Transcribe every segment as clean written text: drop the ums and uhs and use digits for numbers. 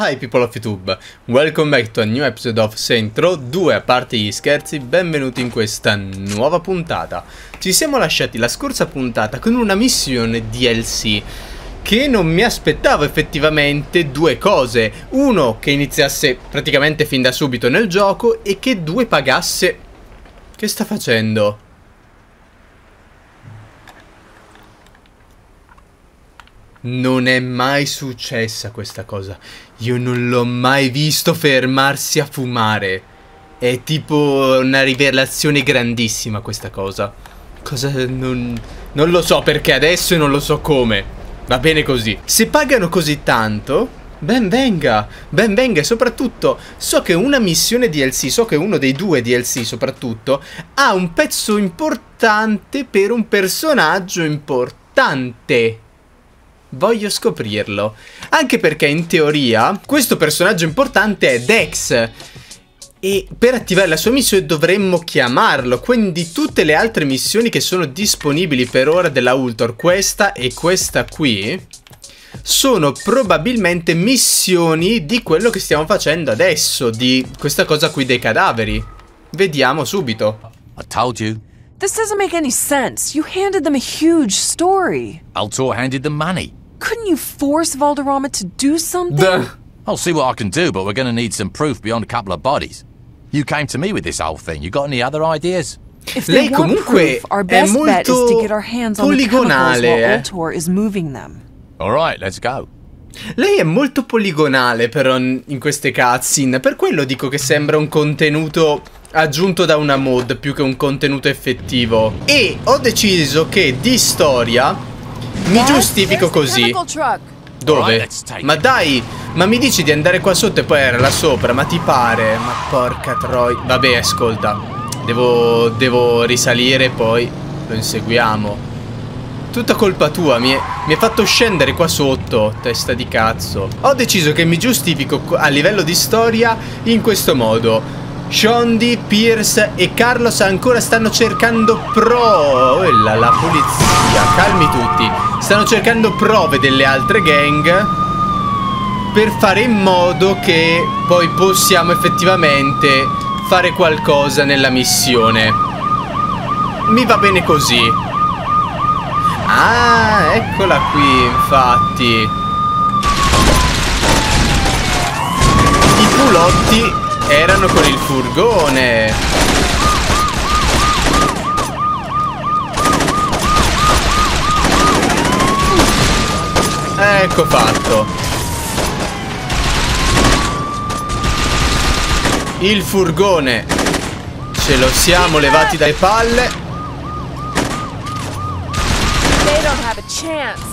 Hi people of YouTube, welcome back to a new episode of Saints Row 2. A parte gli scherzi, benvenuti in questa nuova puntata. Ci siamo lasciati la scorsa puntata con una missione DLC che non mi aspettavo effettivamente due cose. Uno, che iniziasse praticamente fin da subito nel gioco, e che due, pagasse... Che sta facendo? Non è mai successa questa cosa. Io non l'ho mai visto fermarsi a fumare. È tipo una rivelazione grandissima questa cosa. Cosa? Non lo so perché adesso e non lo so come. Va bene così. Se pagano così tanto, ben venga. Ben venga. E soprattutto so che una missione DLC, so che uno dei due DLC soprattutto, ha un pezzo importante per un personaggio importante. Voglio scoprirlo. Anche perché in teoria questo personaggio importante è Dex, e per attivare la sua missione dovremmo chiamarlo. Quindi tutte le altre missioni che sono disponibili per ora della Ultor, questa e questa qui, sono probabilmente missioni di quello che stiamo facendo adesso, di questa cosa qui dei cadaveri. Vediamo subito. I told you. This doesn't make any sense. You handed them a huge story. Ultor handed them money. Couldn't you force Valderrama to do something? I'll see what I can do, but we're going to need some proof beyond a couple of bodies. You came to me with this whole thing. You got any other ideas? If they want proof, our best bet is to get our hands on the chemicals while Ultor is moving them. All right, let's go. Lei è molto poligonale però in queste cutscene. Per quello dico che sembra un contenuto aggiunto da una mod più che un contenuto effettivo. E ho deciso che di storia mi giustifico così. Dove? Ma dai, ma mi dici di andare qua sotto e poi era là sopra, ma ti pare? Ma porca troia. Vabbè, ascolta, devo risalire e poi lo inseguiamo. Tutta colpa tua, mi hai fatto scendere qua sotto, testa di cazzo. Ho deciso che mi giustifico a livello di storia in questo modo. Shondi, Pierce e Carlos ancora stanno cercando la polizia, calmi tutti. Stanno cercando prove delle altre gang per fare in modo che poi possiamo effettivamente fare qualcosa nella missione. Mi va bene così. Ah, eccola qui, infatti. I culotti erano con il furgone. Ecco fatto. Il furgone ce lo siamo levati dalle palle. They don't have a chance.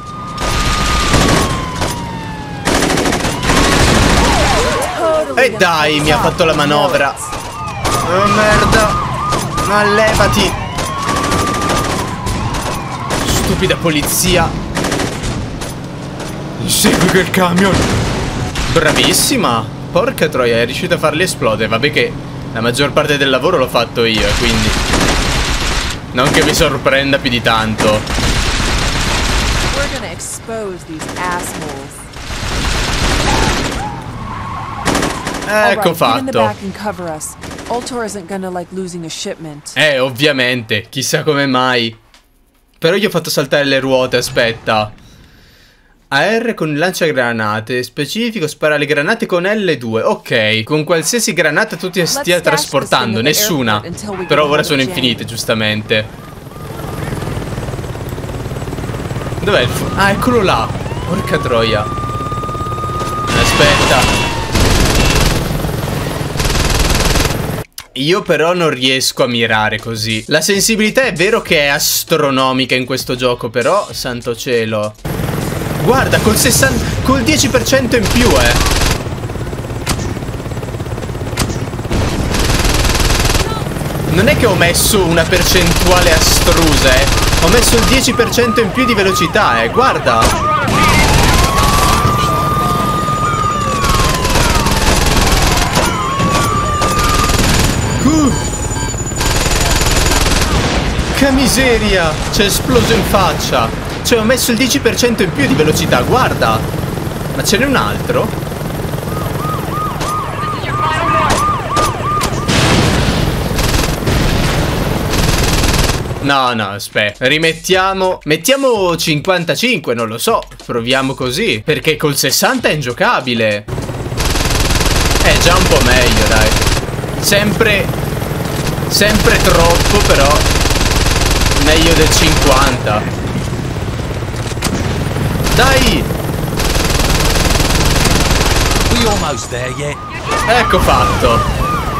E dai, mi ha fatto la manovra. Oh merda. Ma levati. Stupida polizia. Segui quel camion. Bravissima. Porca troia, è riuscita a farli esplodere. Vabbè che la maggior parte del lavoro l'ho fatto io, quindi non che mi sorprenda più di tanto. We're gonna expose these assholes. Ecco fatto. Ovviamente, chissà come mai. Però gli ho fatto saltare le ruote, aspetta. AR con il lanciagranate specifico, spara le granate con L2. Ok, con qualsiasi granata tu ti stia trasportando. Nessuna. Però ora sono infinite, giustamente. Dov'è il ah, eccolo là. Porca troia. Aspetta. Io però non riesco a mirare così. La sensibilità è vero che è astronomica in questo gioco, però, santo cielo. Guarda, col 10% in più, Non è che ho messo una percentuale astrusa, Ho messo il 10% in più di velocità, guarda. Che miseria! C'è esploso in faccia. Cioè ho messo il 10% in più di velocità, guarda. Ma ce n'è un altro? No, no, aspetta. Rimettiamo. Mettiamo 55, non lo so. Proviamo così. Perché col 60 è ingiocabile. È già un po' meglio, dai. Sempre troppo, però meglio del 50. Dai! We almost there yet? Ecco fatto.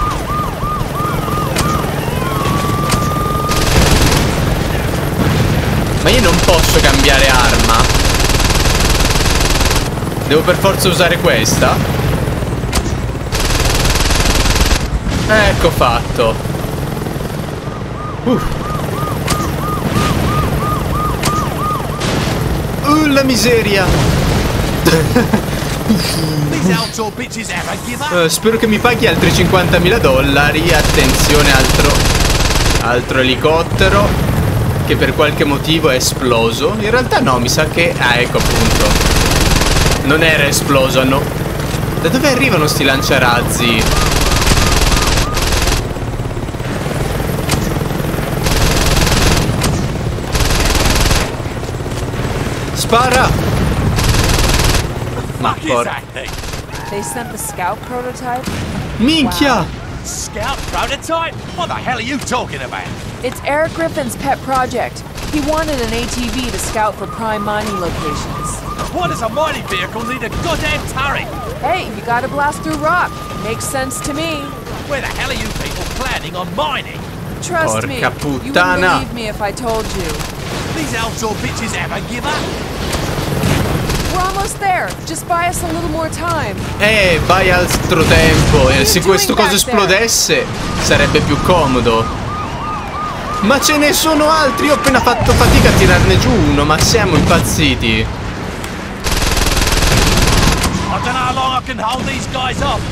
Ma io non posso cambiare arma. Devo per forza usare questa. Ecco fatto. La miseria. Spero che mi paghi altri $50.000. Attenzione, altro elicottero che per qualche motivo è esploso. In realtà no, mi sa che... Ah, ecco appunto. Non era esploso, no. Da dove arrivano sti lanciarazzi? Spara! Ma porca... They sent the scout prototype? Minchia! Wow. Scout prototype? What the hell are you talking about? It's Eric Griffin's pet project. He wanted an ATV to scout for prime mining locations. Why does a mining vehicle need a goddamn turret? Hey, you gotta blast through rock. Makes sense to me. Where the hell are you people planning on mining? Trust me, you wouldn't believe me if I told you. These outdoor bitches ever give up? We're almost there. Just buy us a little more time. Vai altro tempo. Se questo coso esplodesse sarebbe più comodo. Ma ce ne sono altri. Ho appena fatto fatica a tirarne giù uno. Ma siamo impazziti. I don't know how long I can hold these guys off.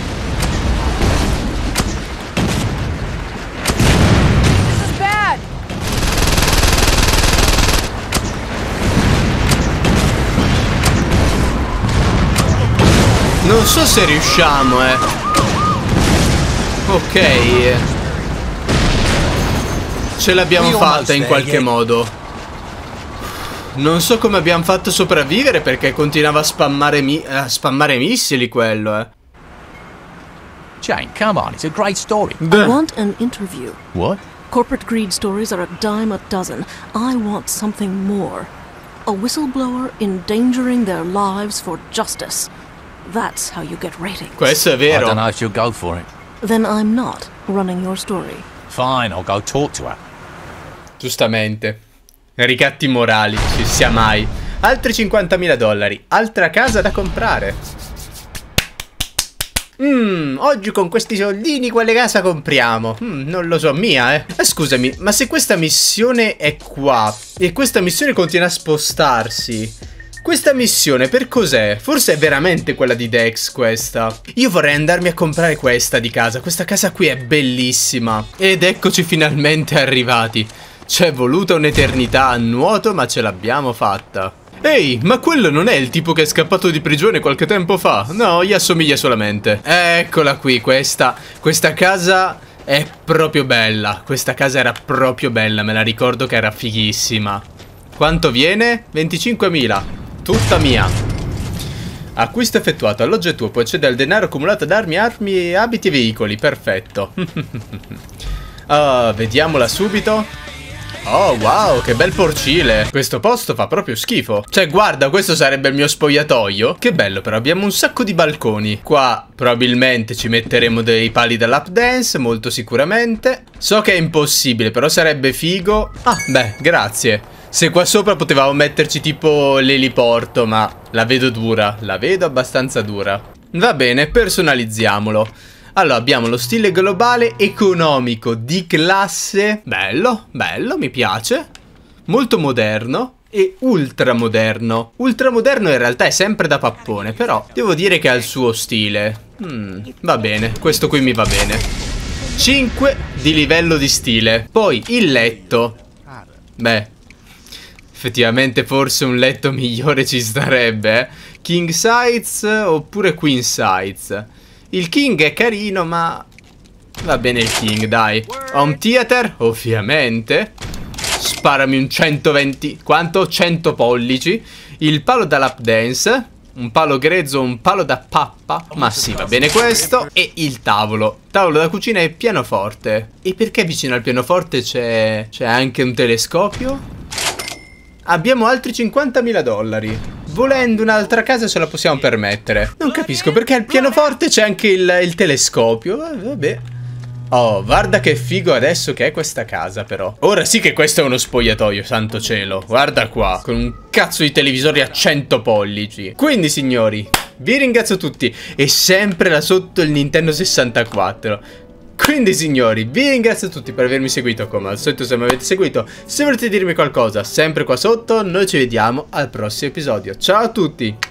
This is bad. Non so se riusciamo, Ok. Ce l'abbiamo fatta in qualche modo. Non so come abbiamo fatto a sopravvivere perché continuava a spammare missili quello, Jane, come on, it's a great story. I want an interview. What? Corporate greed stories are a dime a dozen. I want something more. A whistleblower endangering their lives for justice. That's how you get ratings. Questo è I vero. don't know if you'll go for it. Then I'm not running your story. Fine, I'll go talk to her. Giustamente. Ricatti morali, ci sia mai. Altri $50.000. Altra casa da comprare. Oggi con questi soldini quale casa compriamo? Non lo so, mia, Scusami, ma se questa missione è qua e questa missione continua a spostarsi, questa missione per cos'è? Forse è veramente quella di Dex questa. Io vorrei andarmi a comprare questa di casa. Questa casa qui è bellissima. Ed eccoci finalmente arrivati. Ci è voluta un'eternità a nuoto, ma ce l'abbiamo fatta. Ehi, ma quello non è il tipo che è scappato di prigione qualche tempo fa? No, gli assomiglia solamente. Eccola qui, questa casa è proprio bella. Questa casa era proprio bella, me la ricordo che era fighissima. Quanto viene? 25.000. Tutta mia. Acquisto effettuato, alloggio è tuo, puoi accedere al denaro accumulato ad armi, abiti e veicoli. Perfetto. Vediamola subito. Oh wow, che bel porcile. Questo posto fa proprio schifo. Cioè guarda, questo sarebbe il mio spogliatoio. Che bello, però abbiamo un sacco di balconi. Qua probabilmente ci metteremo dei pali da lap dance, molto sicuramente. So che è impossibile, però sarebbe figo. Ah, beh, grazie. Se qua sopra potevamo metterci tipo l'eliporto, ma la vedo dura. La vedo abbastanza dura. Va bene, personalizziamolo. Allora, abbiamo lo stile globale economico di classe. Bello, bello, mi piace. Molto moderno e ultramoderno. Ultramoderno in realtà è sempre da pappone, però devo dire che ha il suo stile. Va bene, questo qui mi va bene. 5 di livello di stile. Poi il letto. Beh, effettivamente forse un letto migliore ci starebbe, King size oppure queen size. Il king è carino, ma va bene il king, dai. Home theater, ovviamente. sparami un 120... Quanto? 100 pollici. Il palo da lap dance. Un palo grezzo, un palo da pappa. Ma sì, va bene questo. E il tavolo. Tavolo da cucina e pianoforte. E perché vicino al pianoforte c'è anche un telescopio? Abbiamo altri 50.000 dollari. Volendo un'altra casa ce la possiamo permettere. Non capisco perché al pianoforte c'è anche il telescopio. Vabbè. Oh, guarda che figo adesso che è questa casa però. Ora sì che questo è uno spogliatoio, santo cielo. Guarda qua, con un cazzo di televisori a 100 pollici. Quindi signori, vi ringrazio tutti. E sempre là sotto il Nintendo 64. Quindi signori, vi ringrazio tutti per avermi seguito. Come al solito, se mi avete seguito, se volete dirmi qualcosa, sempre qua sotto. Noi ci vediamo al prossimo episodio. Ciao a tutti.